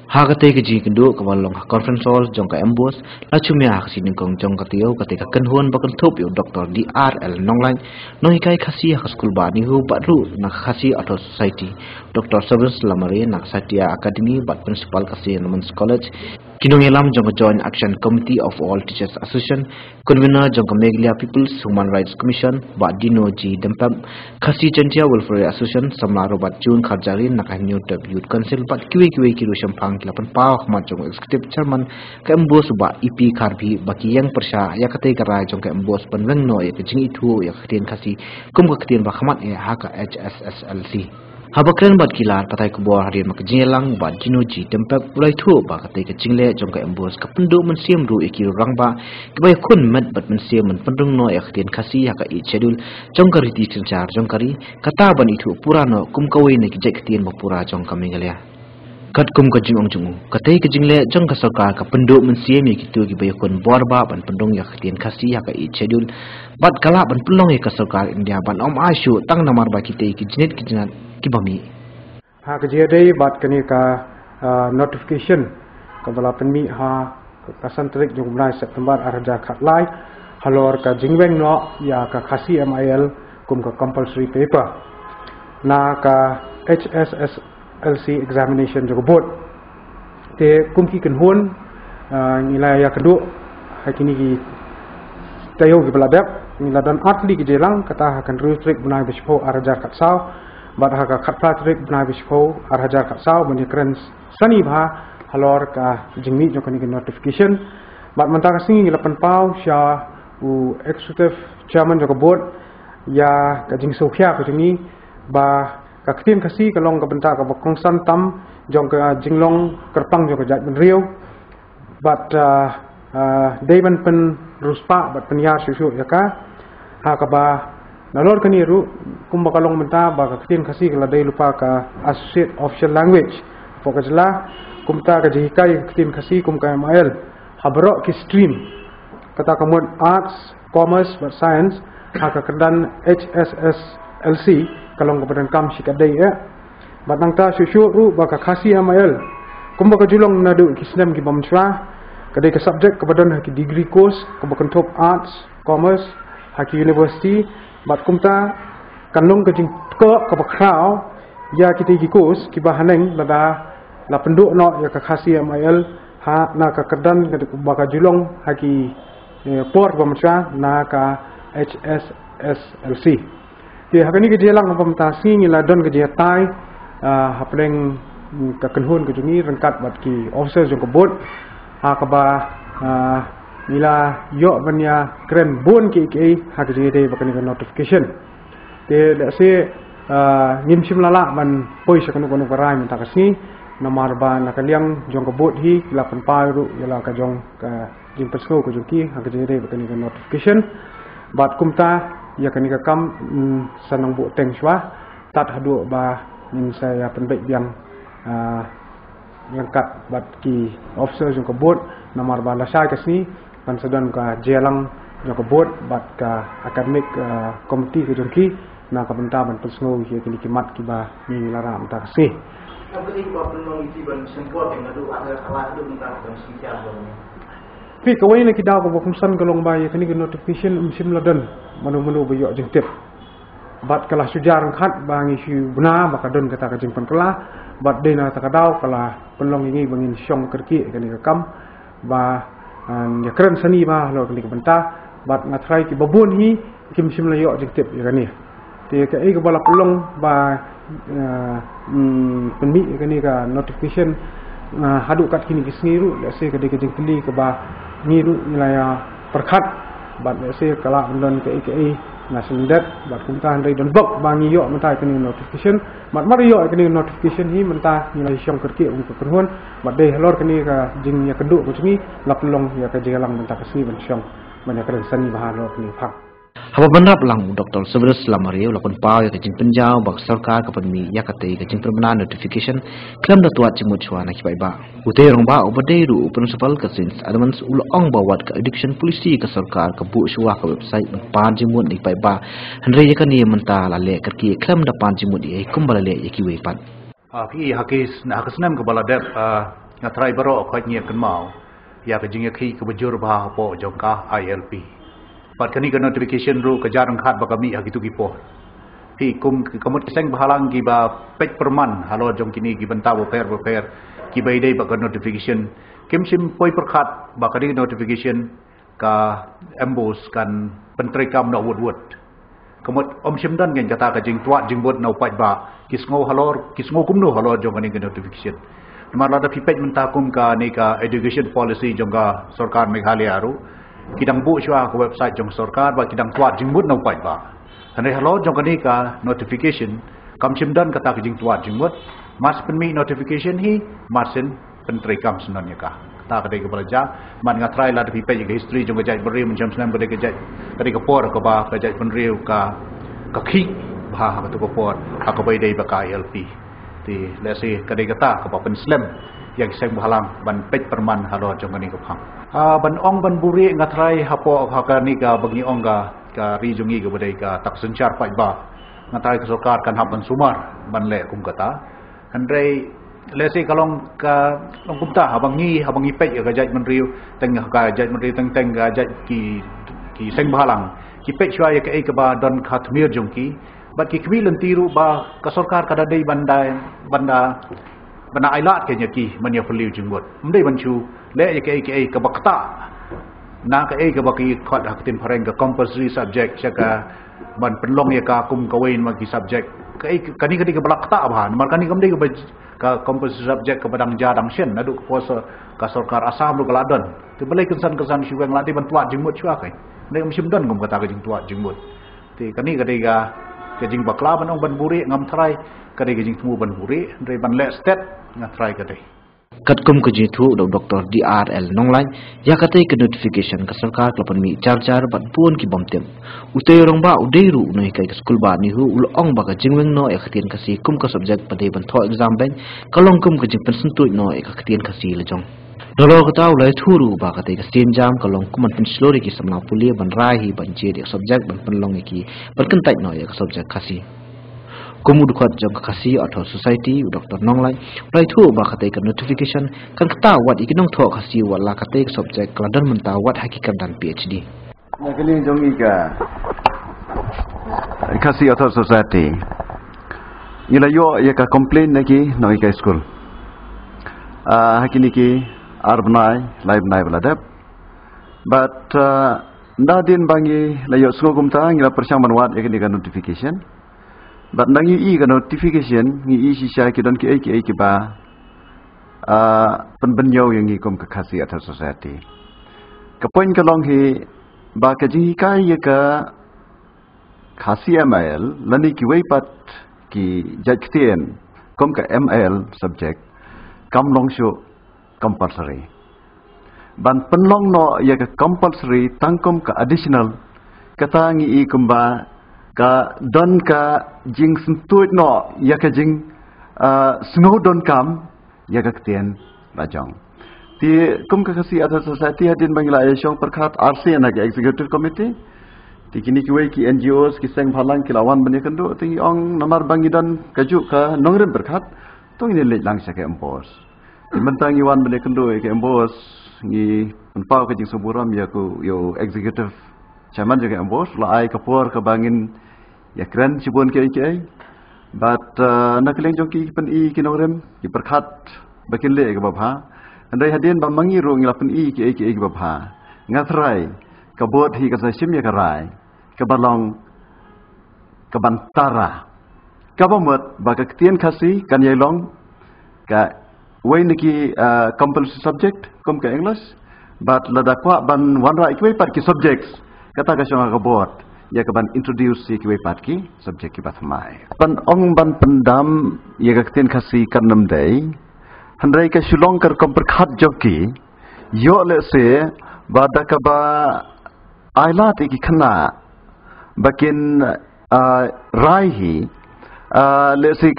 Hakate ke ji kendo ke walong conference hall jong ka embos la chumya hasin kong jong ka tio ketika kenhuan bakan top yo Dr. DRL Nonglan nohikai khasi ha school ba ni hu badru na khasi atau society Dr. Service Lamare na Satya Academy bat principal kasi Women's College kinong elam jong Joint Action Committee of All Teachers Association convener jong Meghalaya People's Human Rights Commission ba Dino G Dempam khasi Chantia Welfare Association samlaro bat June Kharjari na New Youth Council bat kiwe kiru shampang lapan pau khmat jong executive chairman ka embos ba EP Kharbi baki yang persya ya katai karai jong ka embos penweng no ya kejing itu ya ketien kasi kum ka ketien ba khmat ya ha ka HSSLC habakren bat kilar patai kubor harian makjelang bat Dino G tempat ulai thu ba katai kejing le jong ka embos ka penduk mensiam ru ikir rang ba kebay kun mat bat mensiam men pendung no ya ketien kasi ya ka i schedule jong ka riti sencar jong kari kata ban itu purano kum kawai ne kijek ketien ba pura jong ka Meghalaya kat kum ka jingong jungu katai ke jingle jong ka sarkar ka penduk mensiam ya kitu gi bayakon borba ban pendung ya ketien kasi ya ka i schedule bat kala ban pelong ya ka sarkar India ban om aisyu tang namar ba kitai ki jinit ki jinat ki bami ha ke jadai bat kani ka notification ka bala penmi ha ka santrik jong mulai September arja khatlai halor ka jingweng no ya ka khasi MIL kum ka compulsory paper na ka HSSLC examination jo board te kumki kan hon nilai ya kedua hakini ki tayo ki beladap nilai dan atli ki jelang kata akan rustrik bunai bispo arajar katsau bad haka khatpatrik bunai bispo arajar katsau meni kren sani bha halor ka jingmi jo kani notification bad mentang singi 8 pau sya u executive chairman jo board ya ka jing sokhya ko jingi ba ka ketien kasi kalong ka benta ka bakongsan tam jong ka jinglong kerpang jong ka jat benriu bat deiban pen ruspa bat penyar susu ya ka ha ka ba nalor kani ru kum ba kalong benta ba ka ketien kasi kala dei lupa ka associate official language fokus la kum ta ka jikai ketien kasi kum ka MIL habro ki stream kata kamut arts commerce but science ha ka kedan HSSLC kalong kepada kam sikadai ya batang ta susu ru baka khasi MIL kumba ka julong nadu kisnam ki bamswa kadai ka subject kepada haki degree course kumba top arts commerce haki university bat kumta kanlong ka jing ko ka bakrao ya kita gi course ki bahaneng lada la penduk no ya ka khasi MIL ha na ka kedan ka baka julong haki port bamswa na ka HSSLC Di hakani ke jelang pemta singi la don ke jetai hapleng ka kenhun ke jungi rengkat bat ki officer jong kebut ha ka ba ila yo banya kren bon ki ha ke jede bakani ke notification te da se ngim sim lala ban poi sakanu kono karai minta kasni nomor ba na kaliang jong kebut hi 8 paru yala ka jong ka jim pesno ko jongki ha ke jede bakani ke notification bat kumta ya kani ka kam sanang bu teng shwa tat hadu ba nin saya penbaik yang lengkap bat ki officer jong kebut nomor ba lasai kasni pan sedan ka jelang jong kebut bat ka academic committee ke jongki na ka benta ban pesno hi ke likimat ki ba ni laram ta kasih apa ni ba penong iti ban sempor dengan adu ada salah adu minta ban siapa Pi kawai nak kita ko bakumsan kalong bay kani notification sim ladan manu bayo jengtip bat kala sujar khat bangi su buna baka don kata ka jengpan kala bat dena ta kadau kala penlong ini bangin syong kerki kani kam ba ya keren sani ba lo kani benta bat ngatrai ki babun hi kim sim layo jengtip ya kani te ka ai ka bala pelong ba penmi kani ka notification hadu kat kini kisngiru la se ka de ka jengkli ka ba ngiru nilaya perkhat bat se kala don ke na sendet bat kumta handai don bok bangi yo mentai kini notification mat mar yo kini notification hi menta nilai syong kerki untuk perhun bat dei halor kini ka jing ya keduk ko cingi lapelong ya ka jelang menta kasni ban syong banyak keren sani bahalo kini phak haba bandap lang Dr. Service Lamare lakon pau ya kejing penjau bak sarkar ka penmi ya katai kejing permana notification klam da tuat cimut chwa na kibai ba utai rong ba obadeiru principal ka sins adamans ulong bawat ka addiction polisi ka sarkar ka bu shwa ka website pan cimut ni pai ba hanre ya kani menta la le kerki klam da pan cimut ai kumbala le ya kiwei pat ki hakis na hakasnam ka baladep ngatrai baro khoi ngiep kan mau ya ke jing khi ke bujur bah po jongka ILP pat kani ke notification ru ke jarang khat ba kami gitu gipo pi kum kamut keseng bahalang ki ba pej perman halo jong kini ki benta boper ki bai dei ba ke notification kim sim poi perkhat ba kani notification ka embos kan pentri kam no wud kamut om sim dan ngen kata ka jing tuat jing bot no paj ba kisngo halor kisngo kum no halor jong kani ke notification Namar ada pipet mentakum ka ni ka education policy jongga sarkar Meghalaya aru kidang bu chwa ko website jong sarkar ba kidang tuat jingbut no pai ba hane halo jong ni ka notification kam chimdan kata ka jing tuat jingbut mas penmi notification hi masin pentri kam senon ka ta ka dei ka belajar man ngatrai la pipet ka history jong jai beri macam senam ka jai ka por ka ba ka jai penriu ka khi ba ka tu ko por ka bai dei ba ka ILP ti lesi kadai kata ka papen slam yang seng bahalang ban pej perman halo jong ni ka phang ban ong ban buri ngatrai hapo ka ni ka bagi ong ka ri jongi ka badai ka tak sencar pai ba ngatrai ka sarkar kan hab ban sumar ban le kum kata handrai lesi kalong ka long kumta habangi pej ka jaj menriu teng ka jaj menriu teng ka jaj ki seng bahalang ki pej chwa ya ka ba don khatmir jongki bat ki kwilen tiru ba ka sarkar kada dei banda ailat ke nyaki manya feliu jinggot mdei banchu le ke ka bakta na ka baki khat haktin pareng ka compulsory subject chaka ban penlong ya ka kum kawain magi subject kani ka balakta ba mar kani kamdei ka compulsory subject ka badang jadang shen nadu poso ka sarkar asam lu kaladon te balai kesan syuang ladi ban tuat jingmut chua kai ne msim don gum kata ka jing tuat jingmut te kani ka kajing bakla banong ban buri ngam trai kadai kajing temu ban buri dari ban le stat ngatrai kadai Katkum ke jitu Dr. DRL Nonglai ya katai ke notification ke sarkar kelapan mi car bat pun ki bomtem utai orang ba udairu noi kai ke skul ba ni hu ulong ba ka jingweng no ek khatian kasi kum ka subject padai ban tho exam bank kalong kum ke jing pensentui no ek khatian kasi lejong Dolo kata ulai thuru ba katai ke sin jam kalong kuman pen slori ki samna pulia ban rahi ban je ek subject ban penlong ki ban kentai no ek subject kasi Kumu dukat jong kasi atau society Dr. Nonglai ulai thu ba katai ke notification kan kata wat ikinong tho kasi wala katai ke subject keladan menta wat hakikat dan PhD. Na kini jong ika kasi atau society ila yo ya ka complain naki no ika school hakini ki arbnai live nai beladap but nadin bangi layo sungkum ta ngila persang manwat yakini ka notification but nangi ka notification ngi sisa ki don ki ba penbenyo yang ngi kom ka kasi atau society ka point ka long hi ba ka ji kai ya ka kasi ML lani ki weipat ki jajtien kom ka ML subject kam long shu compulsory ban penlong no ya ka compulsory tangkom ka additional kata ngi kumba ka don ka jing sentuit no ya ka jing snow don kam ya ka tien rajang ti kum ka kasi atau society hadin bangla ayong perkhat RC na ka executive committee ti kini ki ki NGOs ki seng phalang ki lawan bani kendo ti ong namar bangidan kaju ka nongrem perkhat to ini le lang sa ka empos ti mentang iwan bani kendo ke empos ni pau ka jing suburam ya ku yo executive chairman juga empos la ai kapor ka bangin ya keren cibun ke but nakleng joki pen I kinogrem ki perkhat bakin le ke babha andai hadin ba mangiru ngila pen I ki babha ngatrai ka bot hi ka sasim ya karai ka balong ka bantara ka bamot ba ka tien khasi kan yailong ka way niki compulsory subject kom ka English but ladakwa ban wanra ikwe pat ki subjects kata ka shonga ka bot ya ka ban introduce si kiwe pat ki subject ki bathmai ban ong ban pendam ya ka tien khasi kanam dei handrai ka shulong kar kom perkhat joki yo le se bada ka ba ailat ki khana bakin raihi le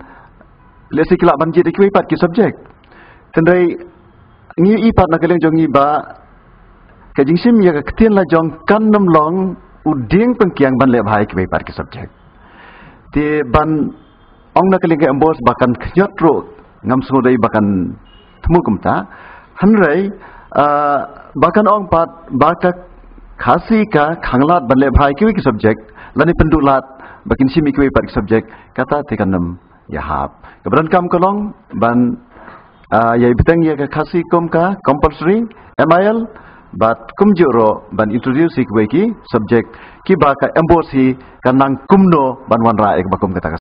se kila ban je kiwe pat ki subject tendai ngi ipat na kaleng jongi ba ka jingsim ya ka tien la jong kanam long uding pengkiang ban le bhai ki par ki subject ti ban ong na kaling ke embos bakan khyat ro ngam sungai bakan temu kumta hanrei bahkan ong pat baka khasi ka khanglat banle bhai kiwi ki subject lani pendulat bakin simi kiwi pat subject kata tekanam yahap keberan kam kolong ban yai beteng ya ka khasi kum ka compulsory MIL but kum juro ban introduce ki subject ki baka embosi kanang kumno ban wanra ek bakum kata